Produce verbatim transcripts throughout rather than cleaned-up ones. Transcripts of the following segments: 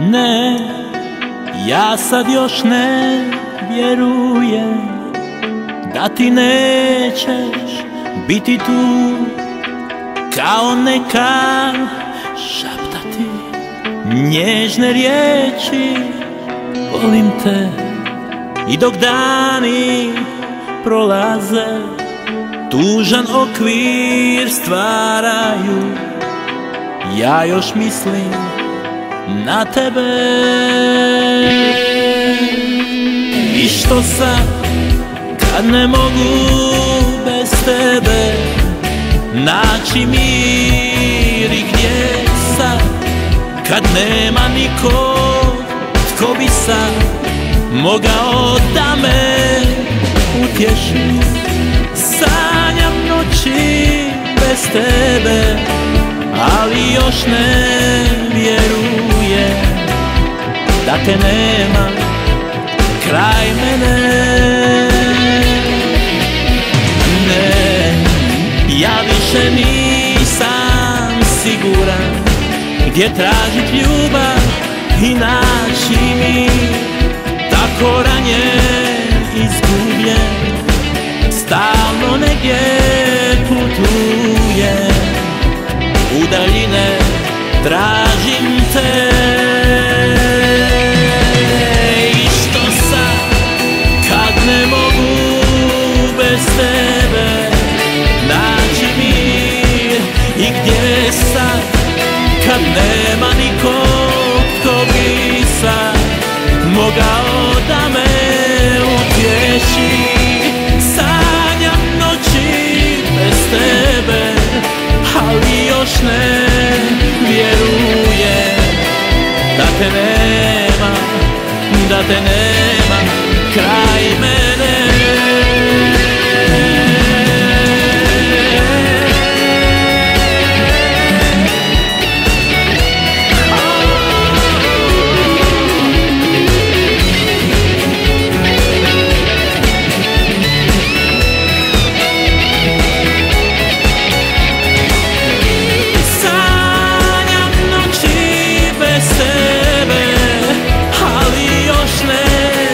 Ne, ja sad još ne vjerujem da ti nećeš biti tu, kao nekad šaptati nježne riječi. Volim te i dok dani prolaze, tužan okvir stvaraju, ja još mislim na tebe. I što sad kad ne mogu bez tebe naći mir, i gdje sad kad nema nikog tko bi sad mogao da me utješi. Sanjam noći bez tebe, ali još ne vjerujem da te nema kraj mene. Ne, ja više nisam siguran gdje tražit ljubav i naći mir. Tako ranjen, izgubljen, stalno negdje putujem, u daljine tražim te. I što sad kad ne mogu bez tebe naći mir, i gdje sad kad nema nikog tko bi sad mogao da me utješi. Sanjam noći bez tebe, ali još ne vjerujem da te nema, da te nema kraj mene.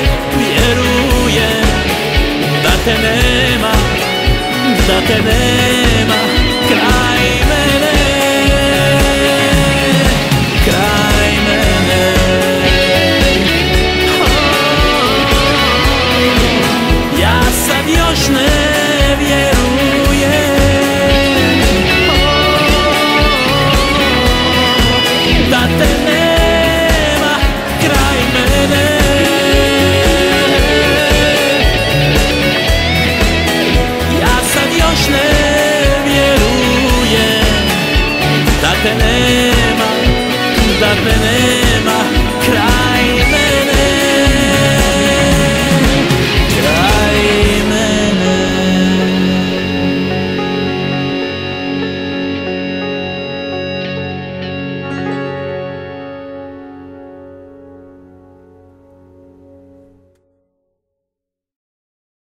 Da te nema